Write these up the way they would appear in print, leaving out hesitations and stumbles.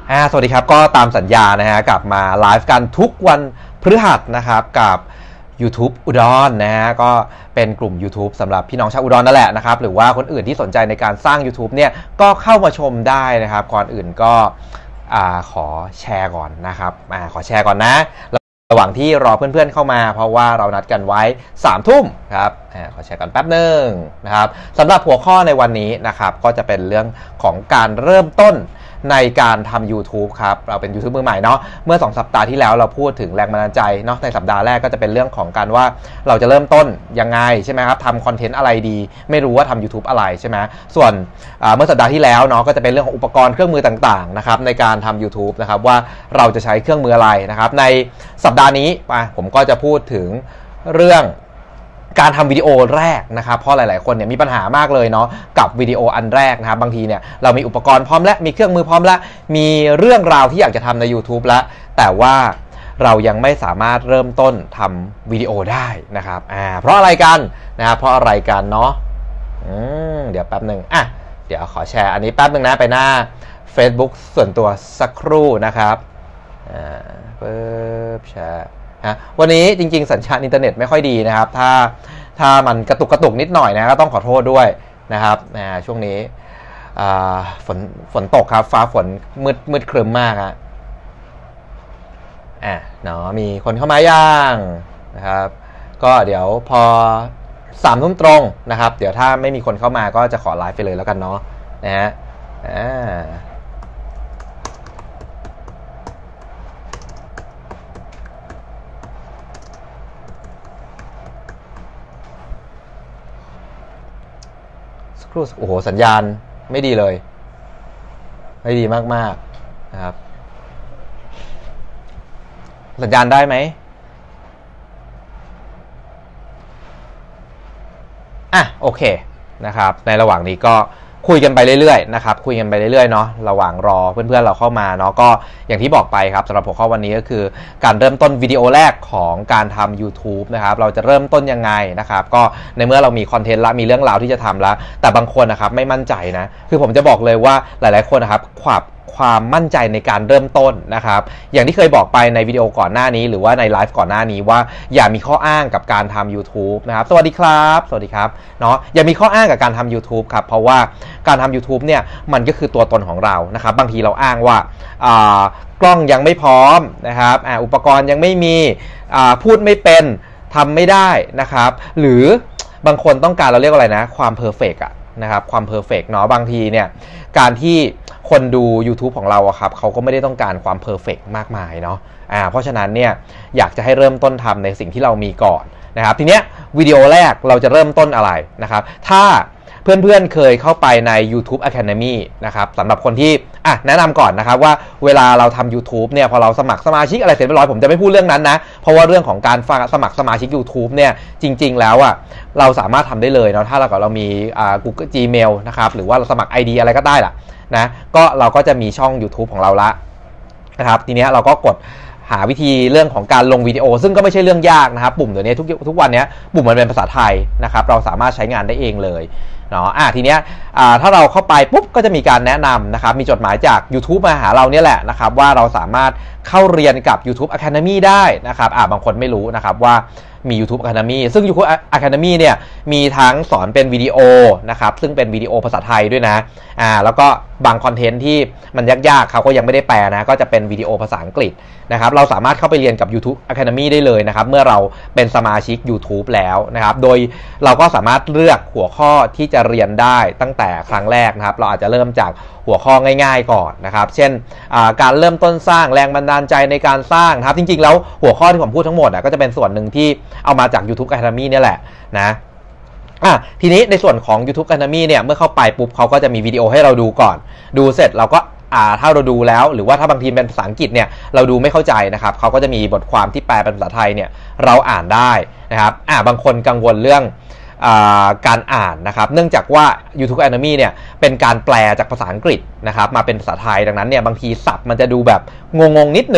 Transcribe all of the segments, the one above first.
สวัสดีครับก็ตามสัญญานะฮะกลับมาไลฟ์กันทุกวันพฤหัสนะครับกับ YouTube อุดรนะฮะก็เป็นกลุ่ม YouTube สำหรับพี่น้องชาวอุดรนั่นแหละนะครับหรือว่าคนอื่นที่สนใจในการสร้าง YouTube เนี่ยก็เข้ามาชมได้นะครับก่อนอื่นก็ขอแชร์ก่อนนะครับขอแชร์ก่อนนะระหว่างที่รอเพื่อนๆเข้ามาเพราะว่าเรานัดกันไว้3 ทุ่มครับขอแชร์กันแป๊บนึงนะครับสำหรับหัวข้อในวันนี้นะครับก็จะเป็นเรื่องของการเริ่มต้นในการทำ YouTube ครับเราเป็น YouTube มือใหม่เนาะเมื่อ2 สัปดาห์ที่แล้วเราพูดถึงแรงบันดาลใจเนาะในสัปดาห์แรกก็จะเป็นเรื่องของการว่าเราจะเริ่มต้นยังไงใช่ไหมครับทำคอนเทนต์อะไรดีไม่รู้ว่าทำ YouTube อะไรใช่ไหมส่วนเมื่อสัปดาห์ที่แล้วเนาะก็จะเป็นเรื่องของอุปกรณ์เครื่องมือต่างๆนะครับในการทำ YouTube นะครับว่าเราจะใช้เครื่องมืออะไรนะครับในสัปดาห์นี้ผมก็จะพูดถึงเรื่องการทำวิดีโอแรกนะครับเพราะหลายๆคนเนี่ยมีปัญหามากเลยเนาะกับวิดีโออันแรกนะครับบางทีเนี่ยเรามีอุปกรณ์พร้อมแล้วมีเครื่องมือพร้อมแล้วมีเรื่องราวที่อยากจะทำใน YouTube แล้วแต่ว่าเรายังไม่สามารถเริ่มต้นทำวิดีโอได้นะครับเพราะอะไรกันนะครับเพราะอะไรกันเนาะเดี๋ยวแป๊บหนึ่งเดี๋ยวขอแชร์อันนี้แป๊บหนึ่งนะไปหน้า Facebook ส่วนตัวสักครู่นะครับแชร์วันนี้จริงๆสัญญาณอินเทอร์เน็ตไม่ค่อยดีนะครับถ้ามันกระตุกนิดหน่อยนะก็ต้องขอโทษด้วยนะครับช่วงนี้ฝนตกครับฟ้าฝนมืดครึ้มมากเนาะมีคนเข้ามายังนะครับก็เดี๋ยวพอ3 ทุ่มตรงนะครับเดี๋ยวถ้าไม่มีคนเข้ามาก็จะขอไลฟ์ไปเลยแล้วกันเนาะนะฮะโอ้โหสัญญาณไม่ดีเลยไม่ดีมากๆนะครับสัญญาณได้ไหมโอเคนะครับในระหว่างนี้ก็คุยกันไปเรื่อยๆนะครับคุยกันไปเรื่อยๆเนาะระหว่างรอเพื่อนๆเราเข้ามาเนาะก็อย่างที่บอกไปครับสำหรับหัวข้อวันนี้ก็คือการเริ่มต้นวิดีโอแรกของการทำ YouTube นะครับเราจะเริ่มต้นยังไงนะครับก็ในเมื่อเรามีคอนเทนต์ละมีเรื่องราวที่จะทำแล้วแต่บางคนนะครับไม่มั่นใจนะคือผมจะบอกเลยว่าหลายๆคนนะครับความมั่นใจในการเริ่มต้นนะครับอย่างที่เคยบอกไปในวิดีโอก่อนหน้านี้หรือว่าในไลฟ์ก่อนหน้านี้ว่าอย่ามีข้ออ้างกับการทำ YouTube นะครับสวัสดีครับเนาะอย่ามีข้ออ้างกับการทำ YouTube ครับเพราะว่าการทำ YouTube เนี่ยมันก็คือตัวตนของเรานะครับบางทีเราอ้างว่ากล้องยังไม่พร้อมนะครับอุปกรณ์ยังไม่มีพูดไม่เป็นทำไม่ได้นะครับหรือบางคนต้องการเราเรียกว่าอะไรนะความเพอร์เฟกต์นะครับความเพอร์เฟกต์เนาะบางทีเนี่ยการที่คนดู YouTube ของเราครับเขาก็ไม่ได้ต้องการความเพอร์เฟกต์มากมายเนาะเพราะฉะนั้นเนี่ยอยากจะให้เริ่มต้นทำในสิ่งที่เรามีก่อนนะครับทีเนี้ยวิดีโอแรกเราจะเริ่มต้นอะไรนะครับถ้าเพื่อนๆเคยเข้าไปใน YouTube Academy นะครับสำหรับคนที่แนะนำก่อนนะครับว่าเวลาเราทำ YouTube เนี่ยพอเราสมัครสมาชิกอะไรเสร็จเรียบร้อยผมจะไม่พูดเรื่องนั้นนะเพราะว่าเรื่องของการสมัครสมาชิก YouTube เนี่ยจริงๆแล้วเราสามารถทำได้เลยเนาะถ้าเรามีGoogle Gmail นะครับหรือว่าเราสมัคร ID อะไรก็ได้ล่ะนะก็เราก็จะมีช่อง YouTube ของเราละนะครับทีนี้เราก็กดหาวิธีเรื่องของการลงวิดีโอซึ่งก็ไม่ใช่เรื่องยากนะครับปุ่มเดี๋ยวนี้ทุกวันนี้ปุ่มมันเป็นภาษาไทยนะครับเราสามารถใช้งานได้เองเลยเนาะทีเนี้ยถ้าเราเข้าไปปุ๊บก็จะมีการแนะนำนะครับมีจดหมายจาก YouTube มาหาเราเนี่ยแหละนะครับว่าเราสามารถเข้าเรียนกับ YouTube Academy ได้นะครับบางคนไม่รู้นะครับว่ามี YouTube Academy ซึ่ง YouTube Academy เนี่ยมีทั้งสอนเป็นวิดีโอนะครับซึ่งเป็นวิดีโอภาษาไทยด้วยนะแล้วก็บางคอนเทนต์ที่มันยากๆเขาก็ยังไม่ได้แปลนะก็จะเป็นวิดีโอภาษาอังกฤษนะครับเราสามารถเข้าไปเรียนกับ YouTube Academy ได้เลยนะครับเมื่อเราเป็นสมาชิก YouTube แล้วนะครับโดยเราก็สามารถเลือกหัวข้อที่จะเรียนได้ตั้งแต่ครั้งแรกนะครับเราอาจจะเริ่มจากหัวข้อง่ายๆก่อนนะครับเช่นการเริ่มต้นสร้างแรงบันดาลใจในการสร้างนะครับจริงๆแล้วหัวข้อที่ผมพูดทั้งหมดก็จะเป็นส่วนหนึ่งที่เอามาจาก YouTube Academy เนี่ยแหละนะทีนี้ในส่วนของ YouTube Academy เนี่ยเมื่อเข้าไปปุ๊บเขาก็จะมีวิดีโอให้เราดูก่อนดูเสร็จเราก็ถ้าเราดูแล้วหรือว่าถ้าบางทีเป็นภาษาอังกฤษเนี่ยเราดูไม่เข้าใจนะครับเขาก็จะมีบทความที่แปลเป็นภาษาไทยเนี่ยเราอ่านได้นะครับบางคนกังวลเรื่องการอ่านนะครับเนื่องจากว่า YouTube Academy เนี่ยเป็นการแปลจากภาษาอังกฤษนะครับมาเป็นภาษาไทยดังนั้นเนี่ยบางทีศัพท์มันจะดูแบบงงๆนิดนึง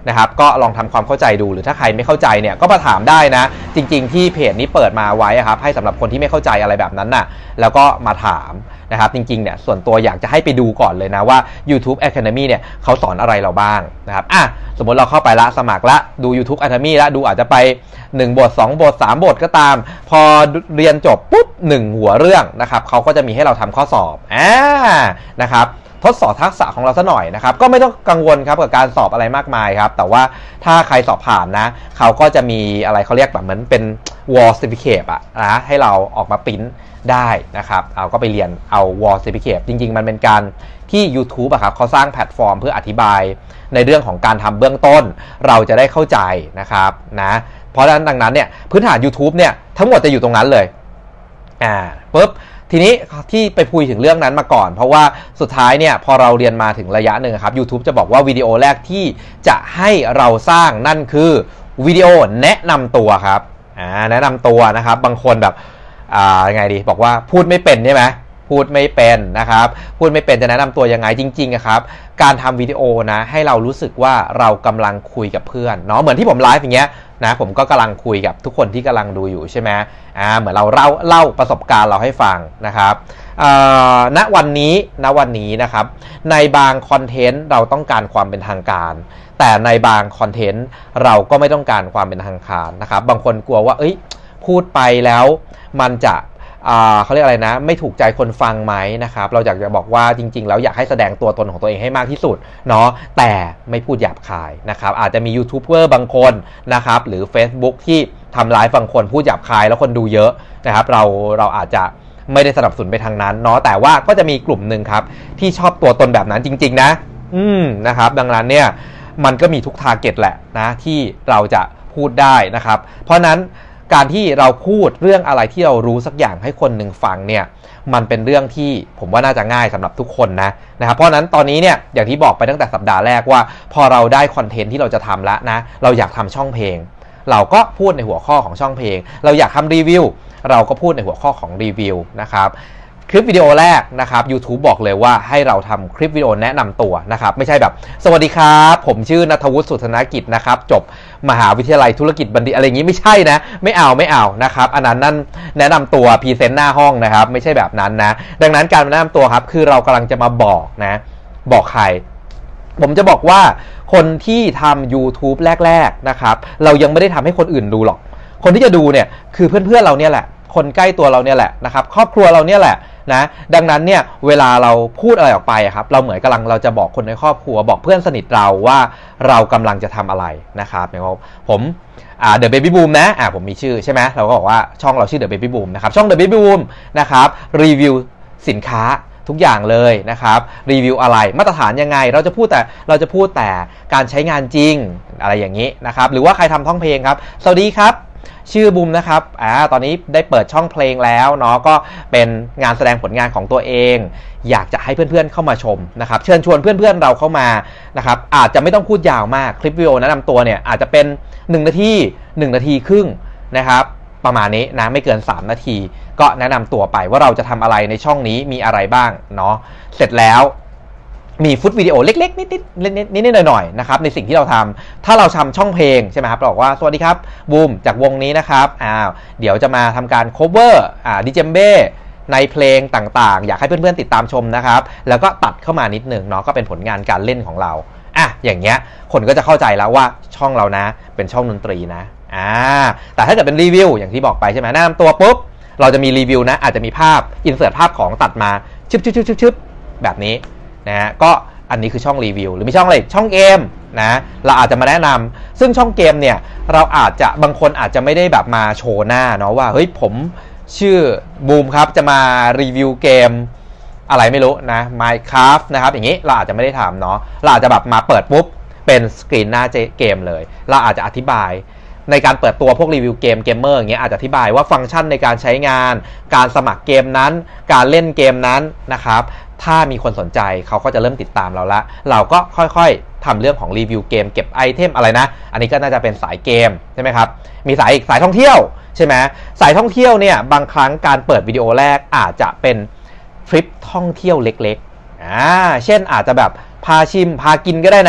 นะครับก็ลองทำความเข้าใจดูหรือถ้าใครไม่เข้าใจเนี่ยก็มาถามได้นะจริงๆที่เพจนี้เปิดมาไว้ครับให้สำหรับคนที่ไม่เข้าใจอะไรแบบนั้นน่ะแล้วก็มาถามนะครับจริงๆเนี่ยส่วนตัวอยากจะให้ไปดูก่อนเลยนะว่า YouTube Academy เนี่ยเขาสอนอะไรเราบ้างนะครับสมมติเราเข้าไปละสมัครละดู YouTube Academy ละดูอาจจะไป1บท2บท3บทก็ตามพอเรียนจบปุ๊บ1หัวเรื่องนะครับเขาก็จะมีให้เราทำข้อสอบนะครับทดสอบทักษะของเราซะหน่อยนะครับก็ไม่ต้องกังวลครับกับการสอบอะไรมากมายครับแต่ว่าถ้าใครสอบผ่านนะเขาก็จะมีอะไรเขาเรียกแบบเหมือนเป็น wall certificate นะให้เราออกมาปริ้นได้นะครับเอาก็ไปเรียนเอา wall certificate จริงๆมันเป็นการที่ YouTube ครับเขาสร้างแพลตฟอร์มเพื่ออธิบายในเรื่องของการทำเบื้องต้นเราจะได้เข้าใจนะครับนะเพราะฉะนั้นดังนั้นเนี่ยพื้นฐาน YouTube เนี่ยทั้งหมดจะอยู่ตรงนั้นเลยปุ๊บทีนี้ที่ไปพูดถึงเรื่องนั้นมาก่อนเพราะว่าสุดท้ายเนี่ยพอเราเรียนมาถึงระยะหนึ่งครับ YouTube จะบอกว่าวิดีโอแรกที่จะให้เราสร้างนั่นคือวิดีโอแนะนำตัวครับแนะนำตัวนะครับบางคนแบบยังไงดีบอกว่าพูดไม่เป็นใช่ไหมพูดไม่เป็นนะครับพูดไม่เป็นจะแนะนำตัวยังไงจริงๆครับการทำวิดีโอนะให้เรารู้สึกว่าเรากำลังคุยกับเพื่อนเนาะเหมือนที่ผมไลฟ์อย่างเงี้ยนะผมก็กำลังคุยกับทุกคนที่กำลังดูอยู่ใช่ไหมเหมือนเราเล่าประสบการณ์เราให้ฟังนะครับณวันนี้นะครับในบางคอนเทนต์เราต้องการความเป็นทางการแต่ในบางคอนเทนต์เราก็ไม่ต้องการความเป็นทางการนะครับบางคนกลัวว่าพูดไปแล้วมันจะเขาเรียกอะไรนะไม่ถูกใจคนฟังไหมนะครับเราอยากจะบอกว่าจริงๆแล้วอยากให้แสดงตัวตนของตัวเองให้มากที่สุดเนาะแต่ไม่พูดหยาบคายนะครับอาจจะมียูทูบเบอร์บางคนนะครับหรือ Facebook ที่ทำไลฟ์บางคนพูดหยาบคายแล้วคนดูเยอะนะครับเราอาจจะไม่ได้สนับสนุนไปทางนั้นเนาะแต่ว่าก็จะมีกลุ่มหนึ่งครับที่ชอบตัวตนแบบนั้นจริงๆนะนะครับดังนั้นเนี่ยมันก็มีทุกทาร์เก็ตแหละนะที่เราจะพูดได้นะครับเพราะนั้นการที่เราพูดเรื่องอะไรที่เรารู้สักอย่างให้คนหนึ่งฟังเนี่ยมันเป็นเรื่องที่ผมว่าน่าจะง่ายสำหรับทุกคนนะครับเพราะนั้นตอนนี้เนี่ยอย่างที่บอกไปตั้งแต่สัปดาห์แรกว่าพอเราได้คอนเทนต์ที่เราจะทำแล้วนะเราอยากทำช่องเพลงเราก็พูดในหัวข้อของช่องเพลงเราอยากทำรีวิวเราก็พูดในหัวข้อของรีวิวนะครับคลิปวิดีโอแรกนะครับ YouTube บอกเลยว่าให้เราทำคลิปวิดีโอแนะนำตัวนะครับไม่ใช่แบบสวัสดีครับผมชื่อณัฐวุฒิ สุธนกิจนะครับจบมหาวิทยาลัยธุรกิจบัณฑิตอะไรอย่างนี้ไม่ใช่นะไม่เอานะครับอันนั้นนั่นแนะนำตัวพรีเซนต์หน้าห้องนะครับไม่ใช่แบบนั้นนะดังนั้นการแนะนำตัวครับคือเรากำลังจะมาบอกใครผมจะบอกว่าคนที่ทำ YouTube แรกๆนะครับเรายังไม่ได้ทำให้คนอื่นดูหรอกคนที่จะดูเนี่ยคือเพื่อนๆเราเนี่ยแหละคนใกล้ตัวเราเนี่ยแหละนะครับครอบครัวเราเนี่ยแหละนะดังนั้นเนี่ยเวลาเราพูดอะไรออกไปครับเราเหมือนเราจะบอกคนในครอบครัวบอกเพื่อนสนิทเราว่าเรากำลังจะทำอะไรนะครับนะครับผมThe Baby Boom นะผมมีชื่อใช่ไหมเราก็บอกว่าช่องเราชื่อ The Baby Boom นะครับช่อง The Baby Boom นะครับรีวิวสินค้าทุกอย่างเลยนะครับรีวิวอะไรมาตรฐานยังไงเราจะพูดแต่การใช้งานจริงอะไรอย่างนี้นะครับหรือว่าใครทำท่องเพลงครับสวัสดีครับชื่อบูมนะครับตอนนี้ได้เปิดช่องเพลงแล้วเนาะก็เป็นงานแสดงผลงานของตัวเองอยากจะให้เพื่อนๆเข้ามาชมนะครับเชิญชวนเพื่อนๆเราเข้ามานะครับอาจจะไม่ต้องพูดยาวมากคลิปวิดีโอแนะนำตัวเนี่ยอาจจะเป็น1 นาที1 นาทีครึ่งนะครับประมาณนี้นะไม่เกิน3 นาทีก็แนะนำตัวไปว่าเราจะทำอะไรในช่องนี้มีอะไรบ้างเนาะเสร็จแล้วมีฟุตวิดีโอเล็กๆนิดๆหน่อยๆนะครับในสิ่งที่เราทำถ้าเราทำช่องเพลงใช่ไหมครับบอกว่าสวัสดีครับบูมจากวงนี้นะครับเดี๋ยวจะมาทำการ cover ดิเจมเบ้ในเพลงต่างๆอยากให้เพื่อนๆติดตามชมนะครับแล้วก็ตัดเข้ามานิดหนึ่งเนาะก็เป็นผลงานการเล่นของเราอย่างเงี้ยคนก็จะเข้าใจแล้วว่าช่องเรานะเป็นช่องดนตรีนะแต่ถ้าเกิดเป็นรีวิวอย่างที่บอกไปใช่ไหมแนะนำตัวปุ๊บเราจะมีรีวิวนะอาจจะมีภาพอินเสิร์ตภาพของตัดมาชึบแบบนี้นะฮะก็อันนี้คือช่องรีวิวหรือมีช่องอะไรช่องเกมนะเราอาจจะมาแนะนำซึ่งช่องเกมเนี่ยเราอาจจะบางคนอาจจะไม่ได้แบบมาโชว์หน้าเนาะว่าเฮ้ยผมชื่อบูมครับจะมารีวิวเกมอะไรไม่รู้นะ Minecraft นะครับอย่างนี้เราอาจจะไม่ได้ทำเนาะเราอาจจะแบบมาเปิดปุ๊บเป็นสกรีนหน้าเกมเลยเราอาจจะอธิบายในการเปิดตัวพวกรีวิวเกมเมอร์อย่างเงี้ยอาจจะอธิบายว่าฟังก์ชันในการใช้งานการสมัครเกมนั้นการเล่นเกมนั้นนะครับถ้ามีคนสนใจเขาก็จะเริ่มติดตามเราละเราก็ค่อยๆทำเรื่องของรีวิวเกมเก็บไอเทมอะไรนะอันนี้ก็น่าจะเป็นสายเกมใช่ไหมครับมีสายท่องเที่ยวใช่ไหมสายท่องเที่ยวเนี่ยบางครั้งการเปิดวิดีโอแรกอาจจะเป็นทริปท่องเที่ยวเล็กๆเช่นอาจจะแบบพาชิมพากินก็ได้นะ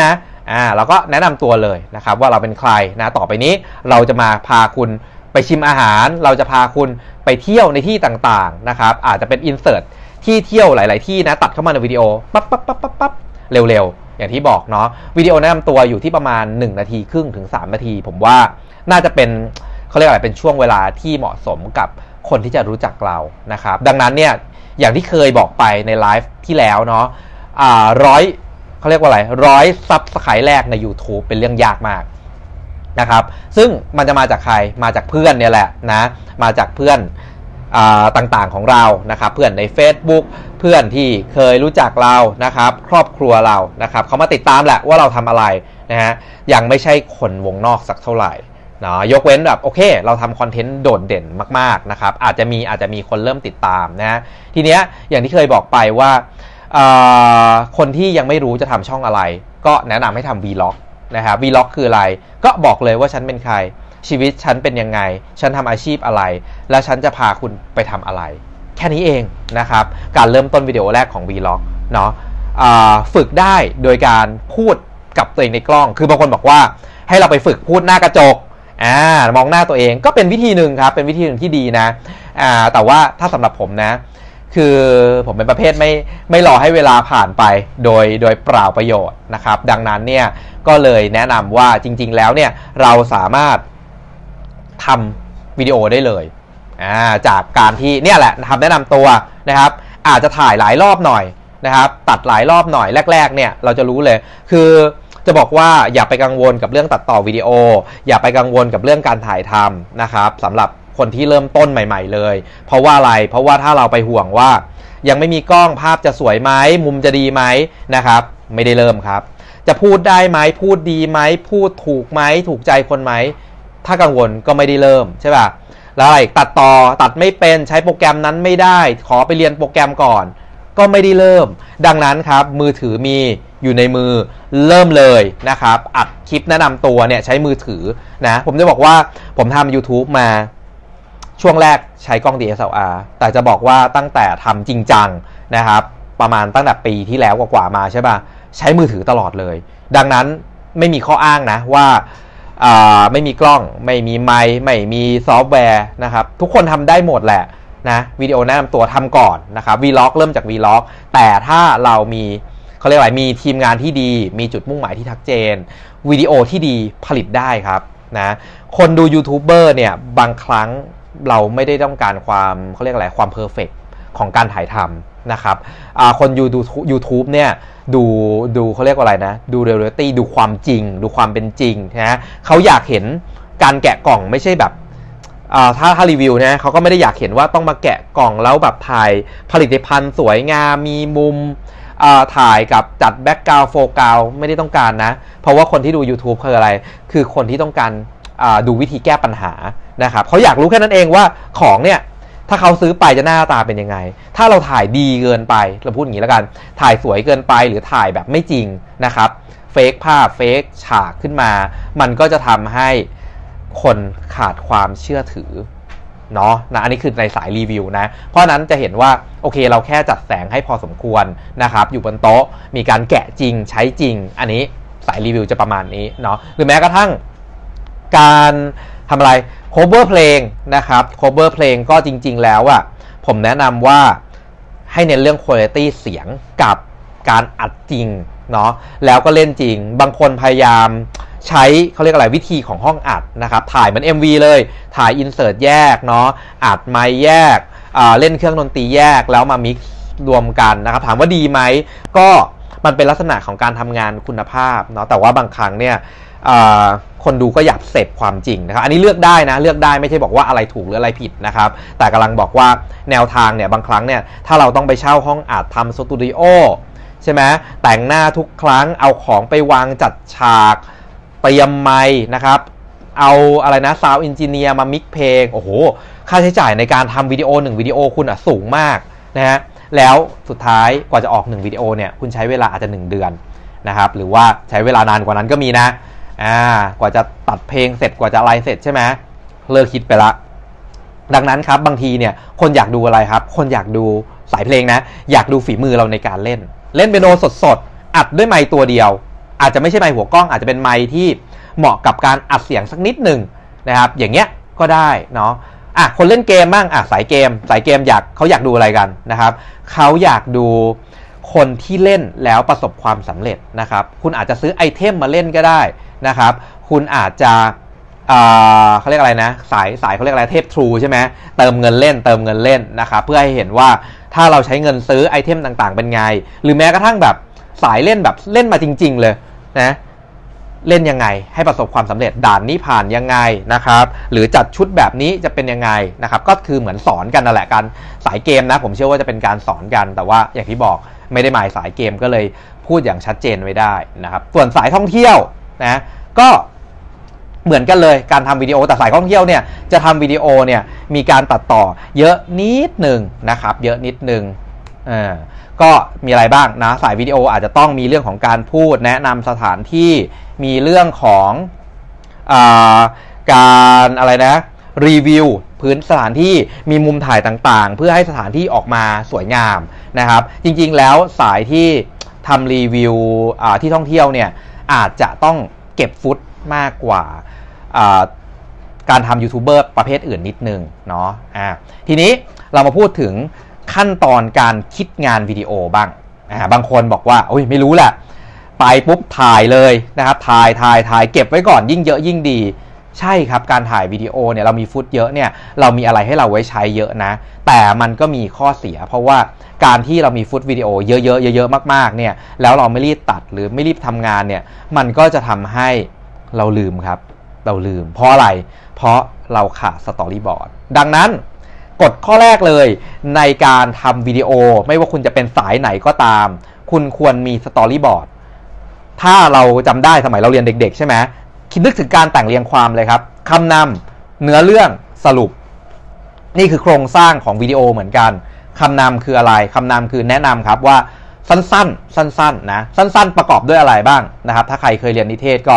เราก็แนะนำตัวเลยนะครับว่าเราเป็นใครนะต่อไปนี้เราจะมาพาคุณไปชิมอาหารเราจะพาคุณไปเที่ยวในที่ต่างๆนะครับอาจจะเป็นอินเสิร์ตที่เที่ยวหลายๆที่นะตัดเข้ามาในวิดีโอปั๊บเร็วๆอย่างที่บอกเนาะวิดีโอแนะนำตัวอยู่ที่ประมาณ1 นาทีครึ่งถึง3 นาทีผมว่าน่าจะเป็นเขาเรียกอะไรเป็นช่วงเวลาที่เหมาะสมกับคนที่จะรู้จักเรานะครับดังนั้นเนี่ยอย่างที่เคยบอกไปในไลฟ์ที่แล้วเนาะเขาเรียกว่าอะไร100 ซับสไครต์แรกใน YouTube เป็นเรื่องยากมากนะครับซึ่งมันจะมาจากใครมาจากเพื่อนเนี่ยแหละนะมาจากเพื่อนต่างๆของเรานะครับเพื่อนใน Facebook เพื่อนที่เคยรู้จักเรานะครับครอบครัวเรานะครับเขามาติดตามแหละว่าเราทำอะไรนะฮะยังไม่ใช่คนวงนอกสักเท่าไหร่นะยกเว้นแบบโอเคเราทำคอนเทนต์โดดเด่นมากๆนะครับอาจจะมีคนเริ่มติดตามนะทีเนี้ยอย่างที่เคยบอกไปว่าคนที่ยังไม่รู้จะทำช่องอะไรก็แนะนำให้ทำ Vlog นะครับ Vlog คืออะไรก็บอกเลยว่าฉันเป็นใครชีวิตฉันเป็นยังไงฉันทำอาชีพอะไรและฉันจะพาคุณไปทำอะไรแค่นี้เองนะครับการเริ่มต้นวิดีโอแรกของ Vlog เนาะฝึกได้โดยการพูดกับตัวเองในกล้องคือบางคนบอกว่าให้เราไปฝึกพูดหน้ากระจกมองหน้าตัวเองก็เป็นวิธีหนึ่งครับเป็นวิธีหนึ่งที่ดีนะแต่ว่าถ้าสำหรับผมนะคือผมเป็นประเภทไม่รอให้เวลาผ่านไปโดยเปล่าประโยชน์นะครับดังนั้นเนี่ยก็เลยแนะนำว่าจริงๆแล้วเนี่ยเราสามารถทำวิดีโอได้เลยจากการที่เนี่ยแหละทำแนะนำตัวนะครับอาจจะถ่ายหลายรอบหน่อยนะครับตัดหลายรอบหน่อยแรกๆเนี่ยเราจะรู้เลยคือจะบอกว่าอย่าไปกังวลกับเรื่องตัดต่อวิดีโออย่าไปกังวลกับเรื่องการถ่ายทำนะครับสำหรับคนที่เริ่มต้นใหม่ๆเลยเพราะว่าอะไรเพราะว่าถ้าเราไปห่วงว่ายังไม่มีกล้องภาพจะสวยไหมมุมจะดีไหมนะครับไม่ได้เริ่มครับจะพูดได้ไหมพูดดีไหมพูดถูกไหมถูกใจคนไหมถ้ากังวลก็ไม่ได้เริ่มใช่ป่ะแล้วอะไรตัดต่อตัดไม่เป็นใช้โปรแกรมนั้นไม่ได้ขอไปเรียนโปรแกรมก่อนก็ไม่ได้เริ่มดังนั้นครับมือถือมีอยู่ในมือเริ่มเลยนะครับอัดคลิปแนะนำตัวเนี่ยใช้มือถือนะผมจะบอกว่าผมทำ YouTube มาช่วงแรกใช้กล้อง DSLR แต่จะบอกว่าตั้งแต่ทำจริงจังนะครับประมาณตั้งแต่ปีที่แล้วกว่ามาใช่ป่ะใช้มือถือตลอดเลยดังนั้นไม่มีข้ออ้างนะว่าไม่มีกล้องไม่มีไมค์ไม่มีซอฟต์แวร์นะครับทุกคนทำได้หมดแหละนะวิดีโอแนะนำตัวทำก่อนนะครับ Vlog เริ่มจาก Vlog แต่ถ้าเรามีเขาเรียกว่ามีทีมงานที่ดีมีจุดมุ่งหมายที่ชัดเจนวิดีโอที่ดีผลิตได้ครับนะคนดูยูทูบเบอร์เนี่ยบางครั้งเราไม่ได้ต้องการความเขาเรียกอะไรความเพอร์เฟกต์ของการถ่ายทำนะครับคนดู YouTube เนี่ยดูเขาเรียกว่าอะไรนะดูเรียลลิตี้ดูความจริงดูความเป็นจริงนะเขาอยากเห็นการแกะกล่องไม่ใช่แบบถ้ารีวิวนะเขาก็ไม่ได้อยากเห็นว่าต้องมาแกะกล่องแล้วแบบถ่ายผลิตภัณฑ์สวยงามมีมุมถ่ายกับจัดแบ็กกราวด์โฟกัสไม่ได้ต้องการนะเพราะว่าคนที่ดู YouTube คืออะไรคือคนที่ต้องการดูวิธีแก้ปัญหานะครับเขาอยากรู้แค่นั้นเองว่าของเนี่ยถ้าเขาซื้อไปจะหน้าตาเป็นยังไงถ้าเราถ่ายดีเกินไปเราพูดอย่างนี้แล้วกันถ่ายสวยเกินไปหรือถ่ายแบบไม่จริงนะครับเฟกภาพเฟกฉากขึ้นมามันก็จะทำให้คนขาดความเชื่อถือเนาะนะอันนี้คือในสายรีวิวนะเพราะนั้นจะเห็นว่าโอเคเราแค่จัดแสงให้พอสมควรนะครับอยู่บนโต๊ะมีการแกะจริงใช้จริงอันนี้สายรีวิวจะประมาณนี้เนาะหรือแม้กระทั่งการทำอะไร cover เพลงนะครับ cover เพลงก็จริงๆแล้วอ่ะผมแนะนำว่าให้เน้นเรื่อง quality เสียงกับการอัดจริงเนาะแล้วก็เล่นจริงบางคนพยายามใช้เขาเรียกอะไรวิธีของห้องอัดนะครับถ่ายเหมือน MV เลยถ่าย insert แยกเนาะอัดไมค์แยกเล่นเครื่องดนตรีแยกแล้วมา mix รวมกันนะครับถามว่าดีไหมก็มันเป็นลักษณะของการทำงานคุณภาพเนาะแต่ว่าบางครั้งเนี่ยคนดูก็อยากเสพความจริงนะครับอันนี้เลือกได้นะเลือกได้ไม่ใช่บอกว่าอะไรถูกหรืออะไรผิดนะครับแต่กำลังบอกว่าแนวทางเนี่ยบางครั้งเนี่ยถ้าเราต้องไปเช่าห้องอัดทำสตูดิโอใช่ไหมแต่งหน้าทุกครั้งเอาของไปวางจัดฉากเตรียมไมค์นะครับเอาอะไรนะซาวด์เอนจิเนียร์มามิกเพลงโอ้โหค่าใช้จ่ายในการทำวิดีโอ1วิดีโอคุณสูงมากนะฮะแล้วสุดท้ายกว่าจะออก1วิดีโอเนี่ยคุณใช้เวลาอาจจะ1เดือนนะครับหรือว่าใช้เวลานานกว่านั้นก็มีนะกว่าจะตัดเพลงเสร็จกว่าจะอะไรเสร็จใช่ไหมเลิกคิดไปละดังนั้นครับบางทีเนี่ยคนอยากดูอะไรครับคนอยากดูสายเพลงนะอยากดูฝีมือเราในการเล่นเปียโนสดๆอัดด้วยไมค์ตัวเดียวอาจจะไม่ใช่ไมค์หัวกล้องอาจจะเป็นไมค์ที่เหมาะกับการอัดเสียงสักนิดหนึ่งนะครับอย่างเงี้ยก็ได้เนาะคนเล่นเกมบ้างสายเกมเขาอยากดูอะไรกันนะครับเขาอยากดูคนที่เล่นแล้วประสบความสำเร็จนะครับคุณอาจจะซื้อไอเทมมาเล่นก็ได้นะครับคุณอาจจะเขาเรียกอะไรนะสายเขาเรียกอะไรเทพทรูใช่ไหมเติมเงินเล่นนะครับเพื่อให้เห็นว่าถ้าเราใช้เงินซื้อไอเทมต่างๆเป็นไงหรือแม้กระทั่งแบบสายเล่นแบบเล่นมาจริงๆเลยนะเล่นยังไงให้ประสบความสำเร็จด่านนี้ผ่านยังไงนะครับหรือจัดชุดแบบนี้จะเป็นยังไงนะครับก็คือเหมือนสอนกันนั่นแหละการสายเกมนะผมเชื่อว่าจะเป็นการสอนกันแต่ว่าอย่างที่บอกไม่ได้หมายสายเกมก็เลยพูดอย่างชัดเจนไว้ได้นะครับส่วนสายท่องเที่ยวนะก็เหมือนกันเลยการทำวิดีโอแต่สายท่องเที่ยวเนี่ยจะทำวิดีโอเนี่ยมีการตัดต่อเยอะนิดนึงนะครับเยอะนิดนึงก็มีอะไรบ้างนะสายวิดีโออาจจะต้องมีเรื่องของการพูดแนะนำสถานที่มีเรื่องของการอะไรนะรีวิวพื้นสถานที่มีมุมถ่ายต่างๆเพื่อให้สถานที่ออกมาสวยงามนะครับจริงๆแล้วสายที่ทำรีวิวที่ท่องเที่ยวเนี่ยอาจจะต้องเก็บฟุตมากกว่าการทำยูทูบเบอร์ประเภทอื่นนิดนึงเนาะทีนี้เรามาพูดถึงขั้นตอนการคิดงานวิดีโอบ้างบางคนบอกว่าโอ้ยไม่รู้แหละไปปุ๊บถ่ายเลยนะครับถ่ายเก็บไว้ก่อนยิ่งเยอะยิ่งดีใช่ครับการถ่ายวิดีโอเนี่ยเรามีฟุตเยอะเนี่ยเรามีอะไรให้เราไว้ใช้เยอะนะแต่มันก็มีข้อเสียเพราะว่าการที่เรามีฟุตวิดีโอเยอะมากๆเนี่ยแล้วเราไม่รีบตัดหรือไม่รีบทำงานเนี่ยมันก็จะทำให้เราลืมครับเราลืมเพราะอะไรเพราะเราขาดสตอรี่บอร์ดดังนั้นกฎข้อแรกเลยในการทำวิดีโอไม่ว่าคุณจะเป็นสายไหนก็ตามคุณควรมีสตอรี่บอร์ดถ้าเราจำได้สมัยเราเรียนเด็กๆใช่ไหมคิดนึกถึงการแต่งเรียงความเลยครับคำนำเนื้อเรื่องสรุปนี่คือโครงสร้างของวิดีโอเหมือนกันคำนำคืออะไรคำนำคือแนะนำครับว่าสั้นๆนะสั้นๆประกอบด้วยอะไรบ้างนะครับถ้าใครเคยเรียนนิเทศก็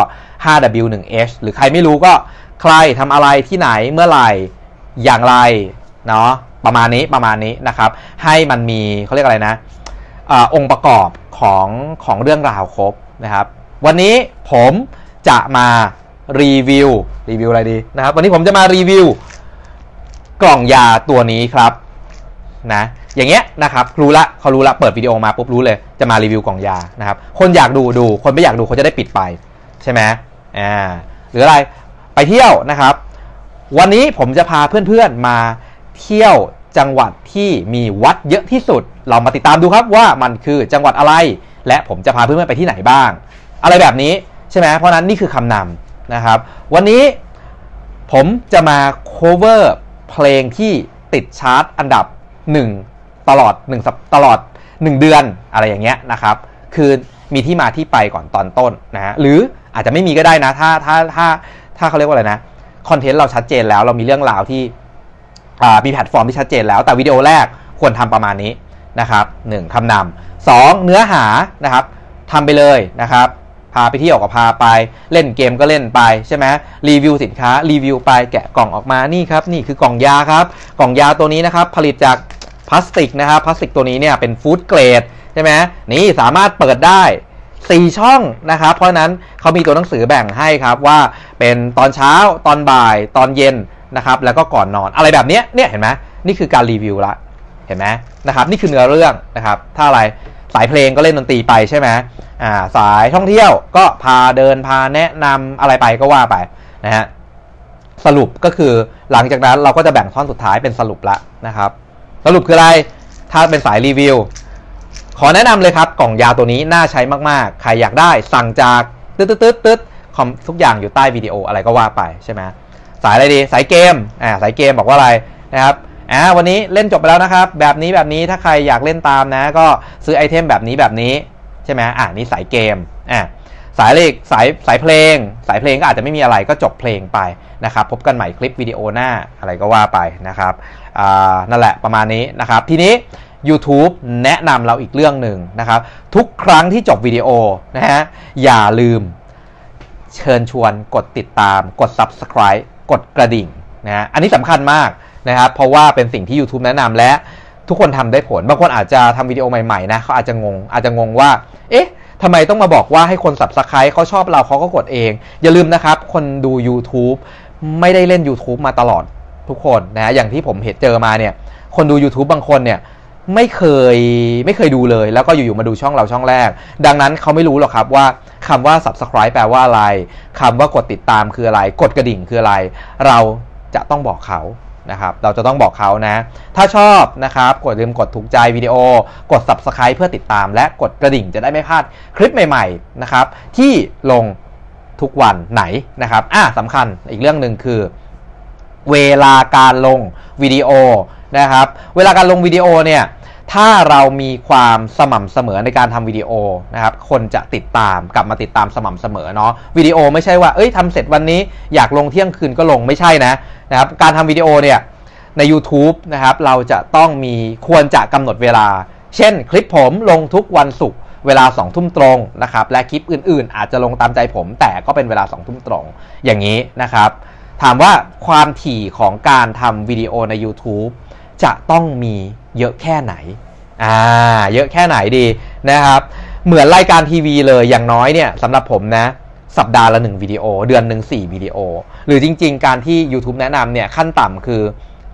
5W1H หรือใครไม่รู้ก็ใครทำอะไรที่ไหนเมื่อไหร่อย่างไรเนาะประมาณนี้นะครับให้มันมีเขาเรียกอะไรนะองค์ประกอบของเรื่องราวครบนะครับวันนี้ผมจะมารีวิวอะไรดีนะครับวันนี้ผมจะมารีวิวกล่องยาตัวนี้ครับนะอย่างเงี้ยนะครับเขารู้ละเปิดวิดีโอมาปุ๊บรู้เลยจะมารีวิวกล่องยานะครับคนอยากดูคนไม่อยากดูเขาจะได้ปิดไปใช่ไหมหรืออะไรไปเที่ยวนะครับวันนี้ผมจะพาเพื่อนๆมาเที่ยวจังหวัดที่มีวัดเยอะที่สุดเรามาติดตามดูครับว่ามันคือจังหวัดอะไรและผมจะพาเพื่อนๆไปที่ไหนบ้างอะไรแบบนี้ใช่ไหมเพราะนั้นนี่คือคำนำนะครับวันนี้ผมจะมา cover เพลงที่ติดชาร์ตอันดับ1ตลอด1เดือนอะไรอย่างเงี้ยนะครับคือมีที่มาที่ไปก่อนตอนต้นนะฮะหรืออาจจะไม่มีก็ได้นะถ้าเขาเรียกว่าอะไรนะคอนเทนต์เราชัดเจนแล้วเรามีเรื่องราวที่มีแพลตฟอร์มที่ชัดเจนแล้วแต่วิดีโอแรกควรทำประมาณนี้นะครับ1คำนำ2เนื้อหานะครับทำไปเลยนะครับพาไปเที่ยวก็พาไปเล่นเกมก็เล่นไปใช่ไหมรีวิวสินค้ารีวิวไปแกะกล่องออกมานี่ครับนี่คือกล่องยาครับกล่องยาตัวนี้นะครับผลิตจากพลาสติกนะครับพลาสติกตัวนี้เนี่ยเป็นฟู้ดเกรดใช่ไหมนี่สามารถเปิดได้4ช่องนะครับเพราะนั้นเขามีตัวหนังสือแบ่งให้ครับว่าเป็นตอนเช้าตอนบ่ายตอนเย็นนะครับแล้วก็ก่อนนอนอะไรแบบนี้เนี่ยเห็นไหมนี่คือการรีวิวละเห็นไหมนะครับนี่คือเนื้อเรื่องนะครับถ้าอะไรสายเพลงก็เล่นดนตรีไปใช่ไหมสายท่องเที่ยวก็พาเดินพาแนะนำอะไรไปก็ว่าไปนะฮะสรุปก็คือหลังจากนั้นเราก็จะแบ่งท่อนสุดท้ายเป็นสรุปละนะครับสรุปคืออะไรถ้าเป็นสายรีวิวขอแนะนำเลยครับกล่องยาตัวนี้น่าใช้มากๆใครอยากได้สั่งจากตึ๊ดทุกอย่างอยู่ใต้วิดีโออะไรก็ว่าไปใช่ไหมสายอะไรดีสายเกมสายเกมบอกว่าอะไรนะครับวันนี้เล่นจบไปแล้วนะครับแบบนี้ถ้าใครอยากเล่นตามนะก็ซื้อไอเทมแบบนี้ใช่ไหมนี่สายเกมสายเลขสายเพลงก็อาจจะไม่มีอะไรก็จบเพลงไปนะครับพบกันใหม่คลิปวิดีโอหน้าอะไรก็ว่าไปนะครับนั่นแหละประมาณนี้นะครับทีนี้ YouTube แนะนำเราอีกเรื่องหนึ่งนะครับทุกครั้งที่จบวิดีโอนะฮะอย่าลืมเชิญชวนกดติดตามกด Subscribe กดกระดิ่งนะอันนี้สำคัญมากนะครับเพราะว่าเป็นสิ่งที่ YouTube แนะนำและทุกคนทำได้ผลบางคนอาจจะทำวิดีโอใหม่ๆนะเขาอาจจะงงว่าเอ๊ะทำไมต้องมาบอกว่าให้คน Subscribe เขาชอบเราเขาก็กดเองอย่าลืมนะครับคนดู YouTube ไม่ได้เล่น YouTube มาตลอดทุกคนนะอย่างที่ผมเห็นเจอมาเนี่ยคนดู YouTube บางคนเนี่ยไม่เคยดูเลยแล้วก็อยู่ๆมาดูช่องเราช่องแรกดังนั้นเขาไม่รู้หรอกครับว่าคำว่า Subscribe แปลว่าอะไรคำว่ากดติดตามคืออะไรกดกระดิ่งคืออะไรเราจะต้องบอกเขานะครับเราจะต้องบอกเขานะถ้าชอบนะครับลืมกดถูกใจวิดีโอกด Subscribe เพื่อติดตามและกดกระดิ่งจะได้ไม่พลาดคลิปใหม่ๆนะครับที่ลงทุกวันไหนนะครับสำคัญอีกเรื่องหนึ่งคือเวลาการลงวิดีโอนะครับเวลาการลงวิดีโอเนี่ยถ้าเรามีความสม่ำเสมอในการทำวิดีโอนะครับคนจะติดตามกลับมาติดตามสม่ำเสมอเนาะวิดีโอไม่ใช่ว่าทำเสร็จวันนี้อยากลงเที่ยงคืนก็ลงไม่ใช่นะครับการทำวิดีโอเนี่ยใน YouTube นะครับเราจะต้องควรจะกำหนดเวลาเช่นคลิปผมลงทุกวันศุกร์เวลา 20:00 นตรงนะครับและคลิปอื่นๆอาจจะลงตามใจผมแต่ก็เป็นเวลา 20:00 นตรงอย่างนี้นะครับถามว่าความถี่ของการทำวิดีโอใน YouTube จะต้องมีเยอะแค่ไหนเยอะแค่ไหนดีนะครับเหมือนรายการทีวีเลยอย่างน้อยเนี่ยสำหรับผมนะสัปดาห์ละ1วิดีโอเดือนหนึ่ง4วิดีโอหรือจริงๆการที่ YouTube แนะนำเนี่ยขั้นต่ำคือ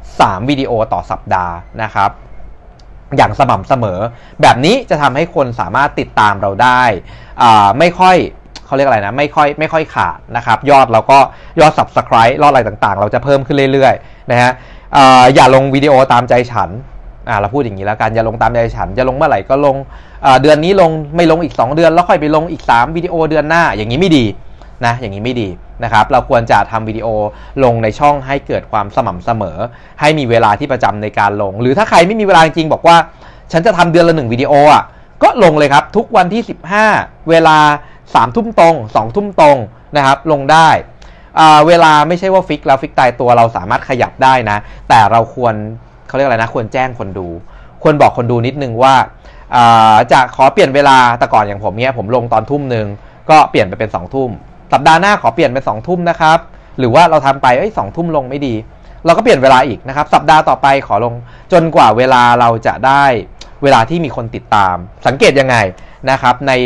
3วิดีโอต่อสัปดาห์นะครับอย่างสม่ำเสมอแบบนี้จะทำให้คนสามารถติดตามเราได้ไม่ค่อยเขาเรียกอะไรนะไม่ค่อยขาดนะครับยอดเราก็ยอด Subscribe ยอดอะไรต่างๆเราจะเพิ่มขึ้นเรื่อยๆนะฮะอย่าลงวิดีโอตามใจฉันเราพูดอย่างนี้แล้วกันอย่าลงตามใจฉันจะลงเมื่อไหร่ก็ลงเดือนนี้ลงไม่ลงอีก2เดือนแล้วค่อยไปลงอีก3วิดีโอเดือนหน้าอย่างนี้ไม่ดีนะอย่างนี้ไม่ดีนะครับเราควรจะทำวิดีโอลงในช่องให้เกิดความสม่ำเสมอให้มีเวลาที่ประจำในการลงหรือถ้าใครไม่มีเวลาจริงๆบอกว่าฉันจะทำเดือนละ1วิดีโอก็ลงเลยครับทุกวันที่15เวลา3 ทุ่มตรง2 ทุ่มตรงนะครับลงได้เวลาไม่ใช่ว่าฟิกแล้วฟิกตายตัวเราสามารถขยับได้นะแต่เราควรเขาเรียกอะไรนะควรแจ้งคนดูควรบอกคนดูนิดนึงว่าจะขอเปลี่ยนเวลาแต่ก่อนอย่างผมเนี่ยผมลงตอน 19:00 นก็เปลี่ยนไปเป็น 20:00 นสัปดาห์หน้าขอเปลี่ยนเป็น 20:00 นนะครับหรือว่าเราทำไป20:00 นลงไม่ดีเราก็เปลี่ยนเวลาอีกนะครับสัปดาห์ต่อไปขอลงจนกว่าเวลาเราจะได้เวลาที่มีคนติดตามสังเกตยังไงนะครับใน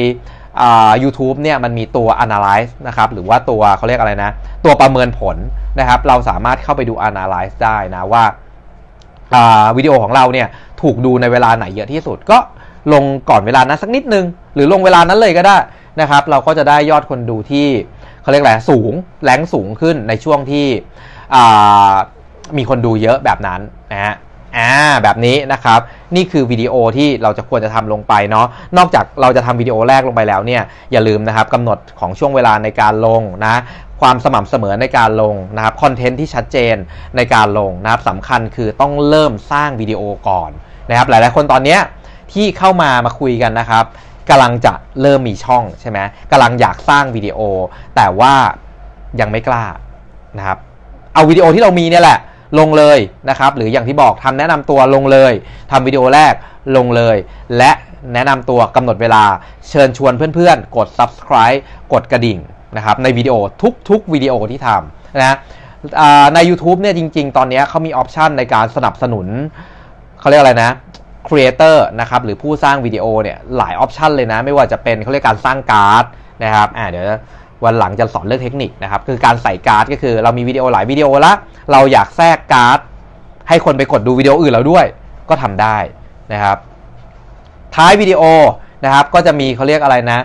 YouTube เนี่ยมันมีตัว analyze นะครับหรือว่าตัวเขาเรียกอะไรนะตัวประเมินผลนะครับเราสามารถเข้าไปดู analyze ได้นะว่าวิดีโอของเราเนี่ยถูกดูในเวลาไหนเยอะที่สุดก็ลงก่อนเวลานั้นสักนิดนึงหรือลงเวลานั้นเลยก็ได้นะครับเราก็จะได้ยอดคนดูที่เขาเรียกอะไรสูงแรงสูงขึ้นในช่วงที่มีคนดูเยอะแบบนั้นนะฮะแบบนี้นะครับนี่คือวิดีโอที่เราจะควรจะทำลงไปเนาะนอกจากเราจะทำวิดีโอแรกลงไปแล้วเนี่ยอย่าลืมนะครับกำหนดของช่วงเวลาในการลงนะความสม่ำเสมอในการลงนะครับคอนเทนต์ที่ชัดเจนในการลงนะครับสำคัญคือต้องเริ่มสร้างวิดีโอก่อนนะครับหลายๆคนตอนนี้ที่เข้ามาคุยกันนะครับกำลังจะเริ่มมีช่องใช่ไหมกำลังอยากสร้างวิดีโอแต่ว่ายังไม่กล้านะครับเอาวิดีโอที่เรามีเนี่ยแหละลงเลยนะครับหรืออย่างที่บอกทำแนะนำตัวลงเลยทำวิดีโอแรกลงเลยและแนะนำตัวกำหนดเวลาเชิญชวนเพื่อนๆกด Subscribe กดกระดิ่งนะครับในวิดีโอทุกวิดีโอที่ทำนะใน YouTube เนี่ยจริงๆตอนนี้เขามีออปชันในการสนับสนุนเขาเรียกอะไรนะครีเอเตอร์นะครับหรือผู้สร้างวิดีโอเนี่ยหลายออปชันเลยนะไม่ว่าจะเป็นเขาเรียกการสร้างการ์ดนะครับเดี๋ยววันหลังจะสอนเรื่องเทคนิคนะครับคือการใส่การ์ดก็คือเรามีวิดีโอหลายวิดีโอละเราอยากแทรกการ์ดให้คนไปกดดูวิดีโออื่นเราด้วยก็ทำได้นะครับท้ายวิดีโอนะครับก็จะมีเขาเรียกอะไรนะ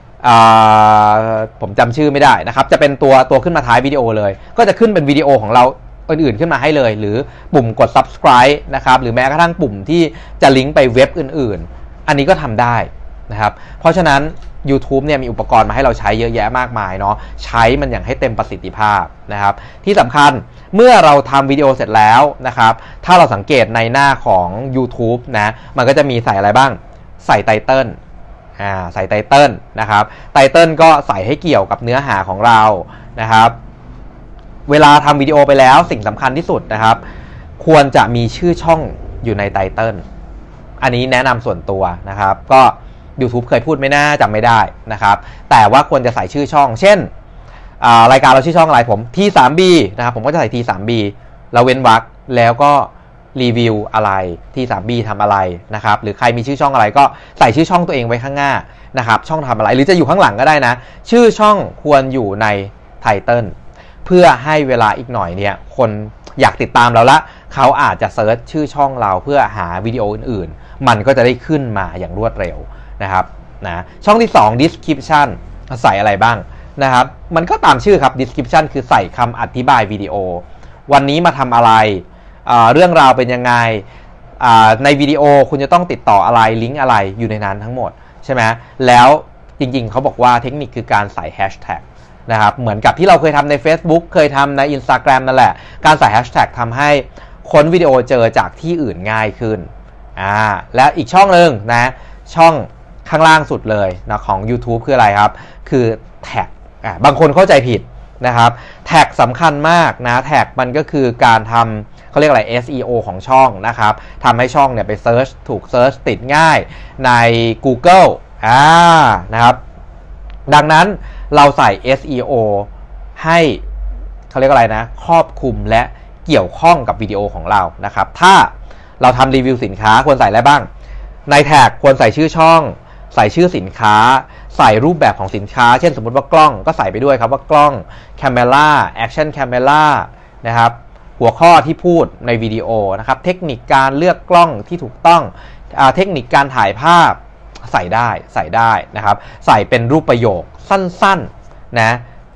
ผมจำชื่อไม่ได้นะครับจะเป็นตัวขึ้นมาท้ายวิดีโอเลยก็จะขึ้นเป็นวิดีโอของเราอื่นๆขึ้นมาให้เลยหรือปุ่มกด subscribe นะครับหรือแม้กระทั่งปุ่มที่จะลิงก์ไปเว็บอื่นๆอันนี้ก็ทำได้นะครับเพราะฉะนั้น YouTube เนี่ยมีอุปกรณ์มาให้เราใช้เยอะแยะมากมายเนาะใช้มันอย่างให้เต็มประสิทธิภาพนะครับที่สำคัญเมื่อเราทำวิดีโอเสร็จแล้วนะครับถ้าเราสังเกตในหน้าของ YouTube นะมันก็จะมีใส่อะไรบ้างใส่ไตเติ้ลใส่ไตเติ้ลนะครับไตเติ้ลก็ใส่ให้เกี่ยวกับเนื้อหาของเรานะครับเวลาทำวิดีโอไปแล้วสิ่งสำคัญที่สุดนะครับควรจะมีชื่อช่องอยู่ในไตเติ้ลอันนี้แนะนำส่วนตัวนะครับก็ YouTube เคยพูดไม่น่าจำไม่ได้นะครับแต่ว่าควรจะใส่ชื่อช่องเช่นรายการเราชื่อช่องอะไรผม T3B นะครับผมก็จะใส่ T3B แล้วเว้นวรรคแล้วก็รีวิวอะไรที่ 3B ทำอะไรนะครับหรือใครมีชื่อช่องอะไรก็ใส่ชื่อช่องตัวเองไว้ข้างหน้านะครับช่องทำอะไรหรือจะอยู่ข้างหลังก็ได้นะชื่อช่องควรอยู่ในไทเติลเพื่อให้เวลาอีกหน่อยเนี่ยคนอยากติดตามเราละเขาอาจจะเซิร์ชชื่อช่องเราเพื่อหาวิดีโออื่นๆมันก็จะได้ขึ้นมาอย่างรวดเร็วนะครับนะช่องที่2 description ใส่อะไรบ้างนะครับมันก็ตามชื่อครับ description คือใส่คำอธิบายวิดีโอวันนี้มาทำอะไรเรื่องราวเป็นยังไงในวิดีโอคุณจะต้องติดต่ออะไรลิงก์อะไรอยู่ในนั้นทั้งหมดใช่ไหมแล้วจริงๆเขาบอกว่าเทคนิคคือการใส่แฮชแท็กนะครับเหมือนกับที่เราเคยทำใน Facebook เคยทำใน Instagram นั่นแหละการใส่แฮชแท็กทำให้ค้นวิดีโอเจอจากที่อื่นง่ายขึ้นและอีกช่องหนึ่งนะช่องข้างล่างสุดเลยนะของ YouTube คืออะไรครับคือแท็กบางคนเข้าใจผิดนะครับแท็กสำคัญมากนะแท็กมันก็คือการทำเขาเรียกอะไร SEO ของช่องนะครับทำให้ช่องเนี่ยไปเซิร์ชถูกเซิร์ชติดง่ายใน Google นะครับดังนั้นเราใส่ SEO ให้เขาเรียกอะไรนะครอบคลุมและเกี่ยวข้องกับวิดีโอของเรานะครับถ้าเราทำรีวิวสินค้าควรใส่อะไรบ้างในแท็กควรใส่ชื่อช่องใส่ชื่อสินค้าใส่รูปแบบของสินค้าเช่นสมมติว่ากล้องก็ใส่ไปด้วยครับว่ากล้อง Camera Action Camera นะครับหัวข้อที่พูดในวิดีโอนะครับเทคนิคการเลือกกล้องที่ถูกต้องเทคนิคการถ่ายภาพใส่ได้นะครับใส่เป็นรูปประโยคสั้นๆนะ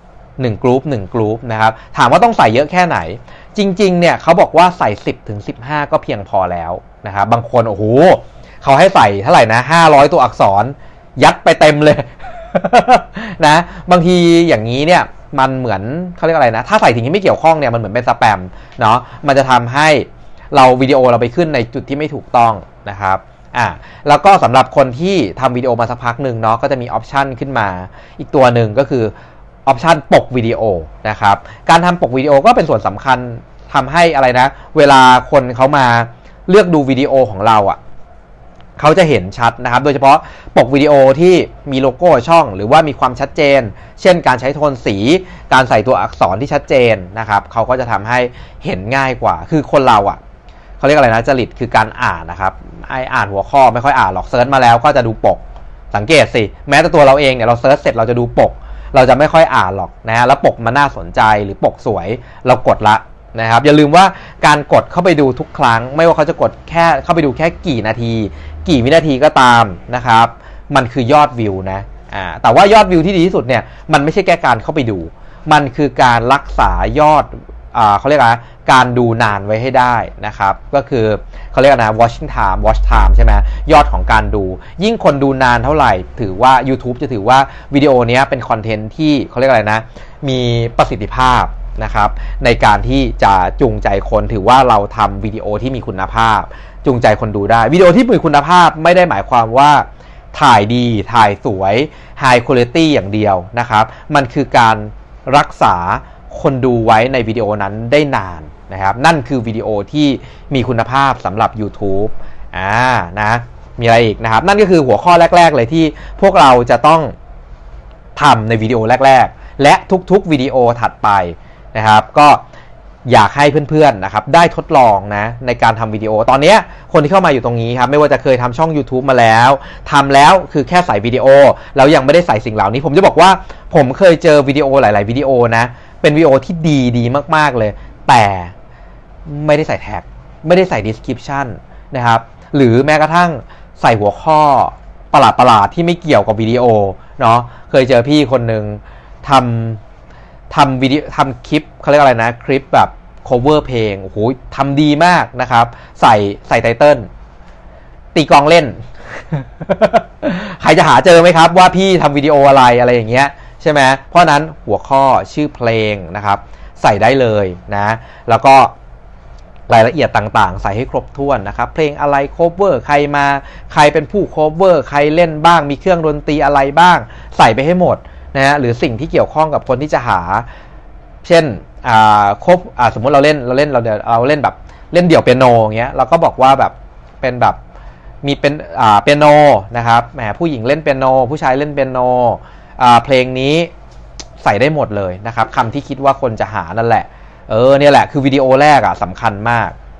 1กรุ๊ปนะครับถามว่าต้องใส่เยอะแค่ไหนจริงๆเนี่ยเขาบอกว่าใส่ 10-15 ก็เพียงพอแล้วนะครับบางคนโอ้โหเขาให้ใส่เท่าไหร่นะ500ตัวอักษรยัดไปเต็มเลย นะบางทีอย่างนี้เนี่ยมันเหมือนเขาเรียกอะไรนะถ้าใส่สิ่งที่ไม่เกี่ยวข้องเนี่ยมันเหมือนเป็นสแปมเนาะมันจะทำให้เราวิดีโอเราไปขึ้นในจุดที่ไม่ถูกต้องนะครับแล้วก็สำหรับคนที่ทำวิดีโอมาสักพักหนึ่งเนาะก็จะมีออปชันขึ้นมาอีกตัวหนึ่งก็คือออปชันปกวิดีโอนะครับการทำปกวิดีโอก็เป็นส่วนสำคัญทำให้อะไรนะเวลาคนเขามาเลือกดูวิดีโอของเราเขาจะเห็นชัดนะครับโดยเฉพาะปกวิดีโอที่มีโลโก้ช่องหรือว่ามีความชัดเจนเช่นการใช้โทนสีการใส่ตัวอักษรที่ชัดเจนนะครับเขาก็จะทำให้เห็นง่ายกว่าคือคนเราเขาเรียกอะไรนะจริตคือการอ่านนะครับอ่านหัวข้อไม่ค่อยอ่านหรอกเซิร์ชมาแล้วก็จะดูปกสังเกตสิแม้แต่ตัวเราเองเนี่ยเราเซิร์ชเสร็จเราจะดูปกเราจะไม่ค่อยอ่านหรอกนะแล้วปกมันน่าสนใจหรือปกสวยเรากดละนะครับอย่าลืมว่าการกดเข้าไปดูทุกครั้งไม่ว่าเขาจะกดแค่เข้าไปดูแค่กี่นาทีกี่วินาทีก็ตามนะครับมันคือยอดวิวนะแต่ว่ายอดวิวที่ดีที่สุดเนี่ยมันไม่ใช่แค่การเข้าไปดูมันคือการรักษายอดเขาเรียกว่าการดูนานไว้ให้ได้นะครับก็คือเขาเรียกนะ watch time ใช่ไหมยอดของการดูยิ่งคนดูนานเท่าไหร่ถือว่า YouTube จะถือว่าวิดีโอนี้เป็นคอนเทนต์ที่เขาเรียกอะไรนะมีประสิทธิภาพนะครับในการที่จะจูงใจคนถือว่าเราทำวิดีโอที่มีคุณภาพจูงใจคนดูได้วิดีโอที่มีคุณภาพไม่ได้หมายความว่าถ่ายดีถ่ายสวย High Quality อย่างเดียวนะครับมันคือการรักษาคนดูไว้ในวิดีโอนั้นได้นานนะครับนั่นคือวิดีโอที่มีคุณภาพสำหรับ YouTube นะมีอะไรอีกนะครับนั่นก็คือหัวข้อแรกๆเลยที่พวกเราจะต้องทำในวิดีโอแรกๆและทุกๆวิดีโอถัดไปนะครับก็อยากให้เพื่อนๆนะครับได้ทดลองนะในการทำวิดีโอตอนนี้คนที่เข้ามาอยู่ตรงนี้ครับไม่ว่าจะเคยทำช่อง YouTube มาแล้วทำแล้วคือแค่ใส่วิดีโอแล้วยังไม่ได้ใส่สิ่งเหล่านี้ผมจะบอกว่าผมเคยเจอวิดีโอหลายๆวิดีโอนะเป็นวิดีโอที่ดีมากๆเลยแต่ไม่ได้ใส่แท็กไม่ได้ใส่ description นะครับหรือแม้กระทั่งใส่หัวข้อประหลาดที่ไม่เกี่ยวกับวิดีโอเนาะเคยเจอพี่คนหนึ่งทำวิดีโอทำคลิปเขาเรียกอะไรนะคลิปแบบ cover เพลงโอ้โหทำดีมากนะครับใส่ไตเติ้ลตีกลองเล่น ใครจะหาเจอไหมครับว่าพี่ทำวิดีโออะไรอย่างเงี้ยใช่ไหมเพราะนั้นหัวข้อชื่อเพลงนะครับใส่ได้เลยนะแล้วก็รายละเอียดต่างๆใส่ให้ครบถ้วนนะครับเพลงอะไร cover ใครมาใครเป็นผู้ cover ใครเล่นบ้างมีเครื่องดนตรีอะไรบ้างใส่ไปให้หมดนะหรือสิ่งที่เกี่ยวข้องกับคนที่จะหาเช่นสมมุติเราเล่นแบบเล่นเดี่ยวเปียโนอย่างเงี้ยเราก็บอกว่าแบบเป็นแบบมีเป็นเปียโนนะครับแหมผู้หญิงเล่นเปียโนผู้ชายเล่นเปียโนเพลงนี้ใส่ได้หมดเลยนะครับคำที่คิดว่าคนจะหานั่นแหละเนี่ยแหละคือวิดีโอแรกสำคัญมาก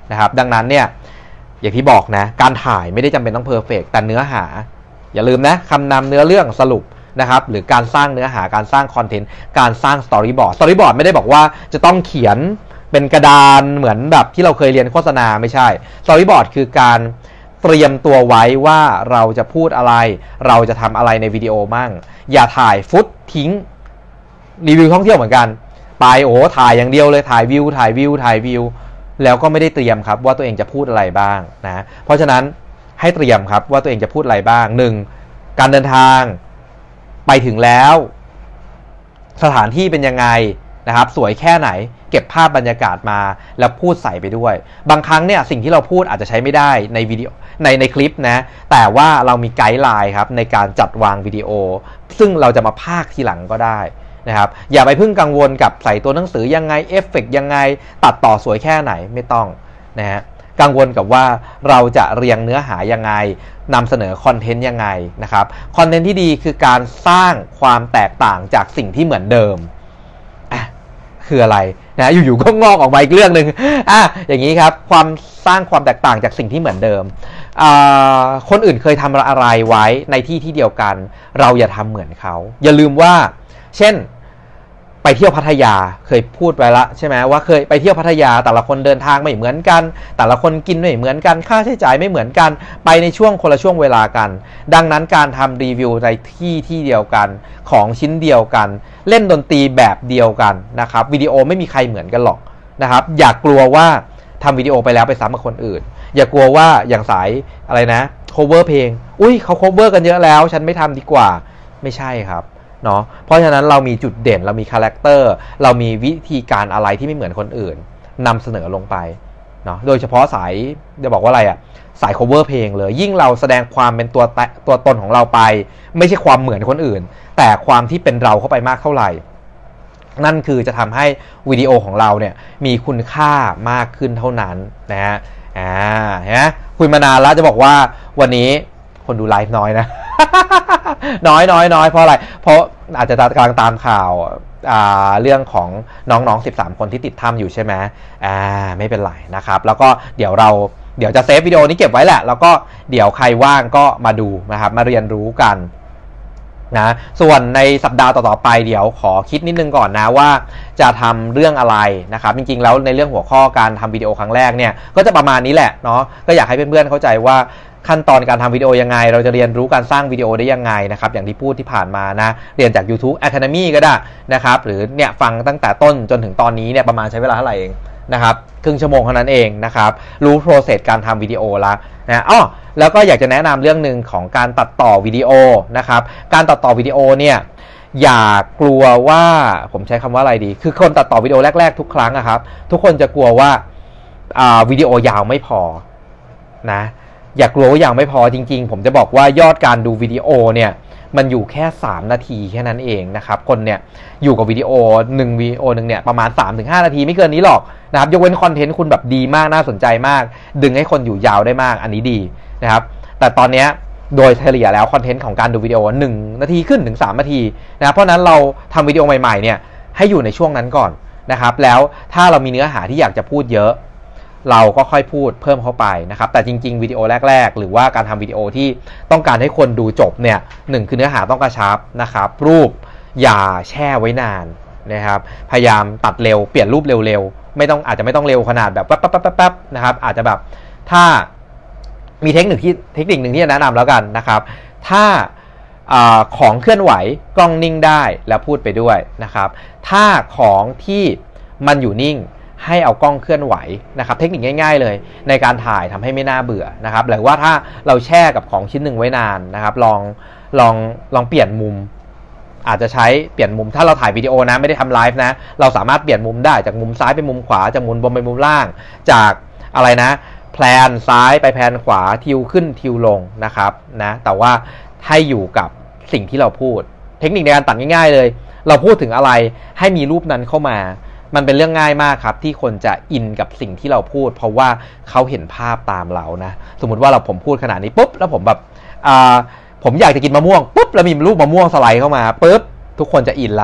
นะครับดังนั้นเนี่ยอย่างที่บอกนะการถ่ายไม่ได้จำเป็นต้องเพอร์เฟกต์แต่เนื้อหาอย่าลืมนะคำนำเนื้อเรื่องสรุปนะครับหรือการสร้างเนื้อหาการสร้างคอนเทนต์การสร้างสตอรี่บอร์ดไม่ได้บอกว่าจะต้องเขียนเป็นกระดานเหมือนแบบที่เราเคยเรียนโฆษณาไม่ใช่สตอรี่บอร์ดคือการเตรียมตัวไว้ว่าเราจะพูดอะไรเราจะทำอะไรในวิดีโอมั่งอย่าถ่ายฟุตทิ้งรีวิวท่องเที่ยวเหมือนกันไปโอ้ถ่ายอย่างเดียวเลยถ่ายวิวแล้วก็ไม่ได้เตรียมครับว่าตัวเองจะพูดอะไรบ้างนะเพราะฉะนั้นให้เตรียมครับว่าตัวเองจะพูดอะไรบ้าง1การเดินทางไปถึงแล้วสถานที่เป็นยังไงนะครับสวยแค่ไหนเก็บภาพบรรยากาศมาแล้วพูดใส่ไปด้วยบางครั้งเนี่ยสิ่งที่เราพูดอาจจะใช้ไม่ได้ในวิดีโอในคลิปนะแต่ว่าเรามีไกด์ไลน์ครับในการจัดวางวิดีโอซึ่งเราจะมาพากย์ทีหลังก็ได้นะครับอย่าไปพึ่งกังวลกับใส่ตัวหนังสือยังไงเอฟเฟกต์ยังไงตัดต่อสวยแค่ไหนไม่ต้องนะฮะกังวลกับว่าเราจะเรียงเนื้อหายังไงนำเสนอคอนเทนต์ยังไงนะครับคอนเทนต์ที่ดีคือการสร้างความแตกต่างจากสิ่งที่เหมือนเดิมคืออะไรนะอยู่ๆก็งอกออกมาอีกเรื่องหนึ่งอย่างนี้ครับความสร้างความแตกต่างจากสิ่งที่เหมือนเดิมคนอื่นเคยทำอะไรไว้ในที่เดียวกันเราอย่าทำเหมือนเขาอย่าลืมว่าเช่นไปเที่ยวพัทยาเคยพูดไปแล้วใช่ไหมว่าเคยไปเที่ยวพัทยาแต่ละคนเดินทางไม่เหมือนกันแต่ละคนกินไม่เหมือนกันค่าใช้จ่ายไม่เหมือนกันไปในช่วงคนละช่วงเวลากันดังนั้นการทำรีวิวในที่เดียวกันของชิ้นเดียวกันเล่นดนตรีแบบเดียวกันนะครับวิดีโอไม่มีใครเหมือนกันหรอกนะครับอย่ากลัวว่าทำวิดีโอไปแล้วไปซ้ำกับคนอื่นอย่ากลัวว่าอย่างสายอะไรนะ cover เพลงเขา cover กันเยอะแล้วฉันไม่ทำดีกว่าไม่ใช่ครับเนาะเพราะฉะนั้นเรามีจุดเด่นเรามีคาแรคเตอร์เรามีวิธีการอะไรที่ไม่เหมือนคนอื่นนำเสนอลงไปเนาะโดยเฉพาะสายจะบอกว่าอะไรสาย cover เพลงเลยยิ่งเราแสดงความเป็นตัวตนของเราไปไม่ใช่ความเหมือนคนอื่นแต่ความที่เป็นเราเข้าไปมากเท่าไหร่นั่นคือจะทำให้วิดีโอของเราเนี่ยมีคุณค่ามากขึ้นเท่านั้นนะฮะเห็นไหมคุยมานานแล้วจะบอกว่าวันนี้คนดูไลฟ์น้อยนะ น้อยเพราะอะไรเพราะอาจจะกำลังตามข่าวเรื่องของน้องๆ13คนที่ติดถ้ำอยู่ใช่ไหมไม่เป็นไรนะครับแล้วก็เดี๋ยวจะเซฟวิดีโอนี้เก็บไว้แหละแล้วก็เดี๋ยวใครว่างก็มาดูนะครับมาเรียนรู้กันนะส่วนในสัปดาห์ต่อๆไปเดี๋ยวขอคิดนิดนึงก่อนนะว่าจะทำเรื่องอะไรนะครับจริงๆแล้วในเรื่องหัวข้อการทำวิดีโอครั้งแรกเนี่ยก็จะประมาณนี้แหละเนาะก็อยากให้เพื่อนๆเข้าใจว่าขั้นตอนการทำวิดีโอยังไงเราจะเรียนรู้การสร้างวิดีโอได้ยังไงนะครับอย่างที่พูดที่ผ่านมานะเรียนจาก YouTube Academy ก็ได้นะครับหรือเนี่ยฟังตั้งแต่ต้นจนถึงตอนนี้เนี่ยประมาณใช้เวลาเท่าไหร่เองนะครับครึ่งชั่วโมงเท่านั้นเองนะครับรู้โปรเซสการทำวิดีโอแล้วนะแล้วก็อยากจะแนะนำเรื่องหนึ่งของการตัดต่อวิดีโอนะครับการตัดต่อวิดีโอเนี่ยอย่ากลัวว่าผมใช้คำว่าอะไรดีคือคนตัดต่อวิดีโอแรกๆทุกครั้งนะครับทุกคนจะกลัวว่าวิดีโอยาวไม่พอนะอย่ากลัวว่ายาวไม่พอจริงๆผมจะบอกว่ายอดการดูวิดีโอเนี่ยมันอยู่แค่3นาทีแค่นั้นเองนะครับคนเนี่ยอยู่กับวิดีโอนึงเนี่ยประมาณ 3-5 นาทีไม่เกินนี้หรอกนะครับยกเว้นคอนเทนต์คุณแบบดีมากน่าสนใจมากดึงให้คนอยู่ยาวได้มากอันนี้ดีนะครับแต่ตอนนี้โดยเฉลี่ยแล้วคอนเทนต์ของการดูวิดีโอ1นาทีขึ้นถึง3นาทีนะเพราะนั้นเราทำวิดีโอใหม่ๆเนี่ยให้อยู่ในช่วงนั้นก่อนนะครับแล้วถ้าเรามีเนื้อหาที่อยากจะพูดเยอะเราก็ค่อยพูดเพิ่มเข้าไปนะครับแต่จริงๆวิดีโอแรกๆหรือว่าการทำวิดีโอที่ต้องการให้คนดูจบเนี่ย1คือเนื้อหาต้องกระชับนะครับรูปอย่าแช่ไว้นานนะครับพยายามตัดเร็วเปลี่ยนรูปเร็วๆอาจจะไม่ต้องเร็วขนาดแบบแป๊บๆนะครับอาจจะแบบถ้ามีเทคนิคหนึ่งที่จะแนะนำแล้วกันนะครับถ้าของเคลื่อนไหวกล้องนิ่งได้แล้วพูดไปด้วยนะครับถ้าของที่มันอยู่นิ่งให้เอากล้องเคลื่อนไหวนะครับเทคนิคง่ายๆเลยในการถ่ายทำให้ไม่น่าเบื่อนะครับหรือว่าถ้าเราแช่กับของชิ้นหนึ่งไว้นานนะครับลองเปลี่ยนมุมอาจจะใช้เปลี่ยนมุมถ้าเราถ่ายวิดีโอนะไม่ได้ทำไลฟ์นะเราสามารถเปลี่ยนมุมได้จากมุมซ้ายไปมุมขวาจากมุมบนไปมุมล่างจากอะไรนะแพลนซ้ายไปแพลนขวาทิวขึ้นทิวลงนะครับนะแต่ว่าให้อยู่กับสิ่งที่เราพูดเทคนิคในการตัดง่ายๆเลยเราพูดถึงอะไรให้มีรูปนั้นเข้ามามันเป็นเรื่องง่ายมากครับที่คนจะอินกับสิ่งที่เราพูดเพราะว่าเขาเห็นภาพตามเรานะสมมุติว่าผมพูดขนาดนี้ปุ๊บแล้วผมแบบผมอยากจะกินมะม่วงปุ๊บแล้วมีรูปมะม่วงสไลด์เข้ามาปุ๊บทุกคนจะอินละ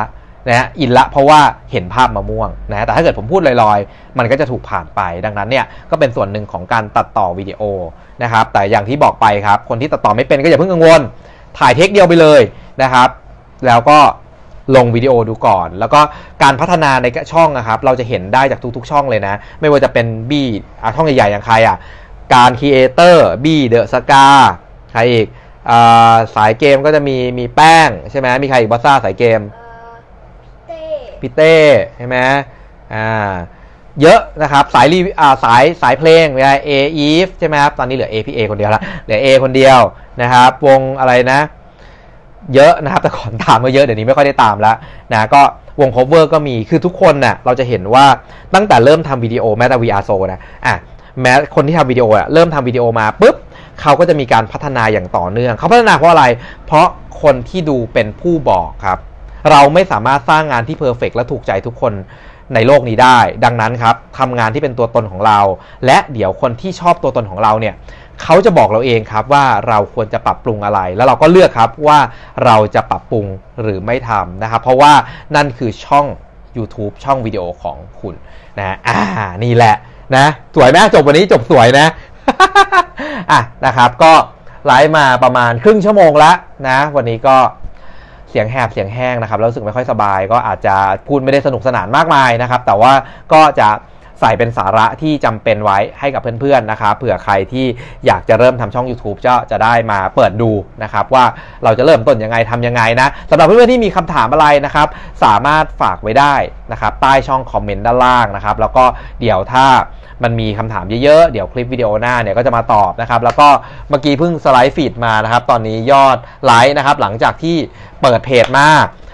นะอินละเพราะว่าเห็นภาพมะม่วงนะแต่ถ้าเกิดผมพูดลอยๆมันก็จะถูกผ่านไปดังนั้นเนี่ยก็เป็นส่วนหนึ่งของการตัดต่อวิดีโอนะครับแต่อย่างที่บอกไปครับคนที่ตัดต่อไม่เป็นก็อย่าเพิ่งกังวลถ่ายเทคเดียวไปเลยนะครับแล้วก็ลงวิดีโอดูก่อนแล้วก็การพัฒนาในช่องนะครับเราจะเห็นได้จากทุกๆช่องเลยนะไม่ว่าจะเป็นบี้ช่องใหญ่ๆอย่างใครการครีเอเตอร์บี้เดอะสกาใครอีกสายเกมก็จะมีแป้งใช่ไหมมีใครอีกบอสซ่าสายเกมพี่เต้ใช่ไหมเยอะนะครับสายรีสายเพลงเวลาอีฟใช่ไหมครับตอนนี้เหลือพี่คนเดียวละเหลือคนเดียวนะครับวงอะไรนะเยอะนะครับแต่ก่อนตามก็เยอะเดี๋ยวนี้ไม่ค่อยได้ตามแล้วนะก็วง cover ก็มีคือทุกคนน่ะเราจะเห็นว่าตั้งแต่เริ่มทำวิดีโอแม้แต่ VR Show นะแม้คนที่ทำวิดีโอเริ่มทำวิดีโอมาปุ๊บเขาก็จะมีการพัฒนาอย่างต่อเนื่องเขาพัฒนาเพราะอะไรเพราะคนที่ดูเป็นผู้บอกครับเราไม่สามารถสร้างงานที่เพอร์เฟกต์และถูกใจทุกคนในโลกนี้ได้ดังนั้นครับทำงานที่เป็นตัวตนของเราและเดี๋ยวคนที่ชอบตัวตนของเราเนี่ยเขาจะบอกเราเองครับว่าเราควรจะปรับปรุงอะไรแล้วเราก็เลือกครับว่าเราจะปรับปรุงหรือไม่ทำนะครับเพราะว่านั่นคือช่อง YouTube ช่องวิดีโอของคุณนะนี่แหละนะสวยไหมจบวันนี้จบสวยนะ นะครับก็ไลฟ์มาประมาณครึ่งชั่วโมงแล้วนะวันนี้ก็เสียงแหบเสียงแห้งนะครับแล้วรู้สึกไม่ค่อยสบายก็อาจจะพูดไม่ได้สนุกสนานมากมายนะครับแต่ว่าก็จะใส่เป็นสาระที่จำเป็นไว้ให้กับเพื่อนๆนะครับเผื่อใครที่อยากจะเริ่มทำช่อง YouTube จะได้มาเปิดดูนะครับว่าเราจะเริ่มต้นยังไงทำยังไงนะสำหรับเพื่อนๆที่มีคำถามอะไรนะครับสามารถฝากไว้ได้นะครับใต้ช่องคอมเมนต์ด้านล่างนะครับแล้วก็เดี๋ยวถ้ามันมีคำถามเยอะๆเดี๋ยวคลิปวิดีโอหน้าเนี่ยก็จะมาตอบนะครับแล้วก็เมื่อกี้เพิ่งสไลด์ฟีดมานะครับตอนนี้ยอดไลค์นะครับหลังจากที่เปิดเพจมา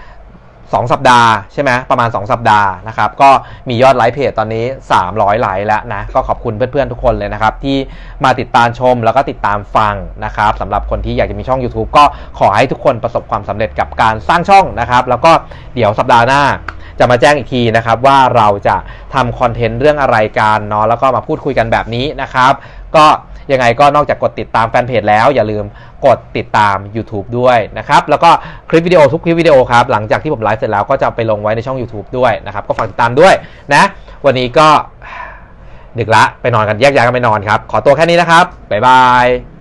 2 สัปดาห์ใช่ไหมประมาณ2 สัปดาห์นะครับก็มียอดไลค์เพจตอนนี้300ไลค์แล้วนะก็ขอบคุณเพื่อนๆทุกคนเลยนะครับที่มาติดตามชมแล้วก็ติดตามฟังนะครับสำหรับคนที่อยากจะมีช่อง YouTube ก็ขอให้ทุกคนประสบความสำเร็จกับการสร้างช่องนะครับแล้วก็เดี๋ยวสัปดาห์หน้าจะมาแจ้งอีกทีนะครับว่าเราจะทำคอนเทนต์เรื่องอะไรกันเนาะแล้วก็มาพูดคุยกันแบบนี้นะครับก็ยังไงก็นอกจากกดติดตามแฟนเพจแล้วอย่าลืมกดติดตาม YouTube ด้วยนะครับแล้วก็คลิปวิดีโอทุกคลิปวิดีโอครับหลังจากที่ผมไลฟ์เสร็จแล้วก็จะไปลงไว้ในช่อง YouTube ด้วยนะครับก็ฝากติดตามด้วยนะวันนี้ก็ดึกละไปนอนกันแยกย้ายกันไปนอนครับขอตัวแค่นี้นะครับบ๊ายบาย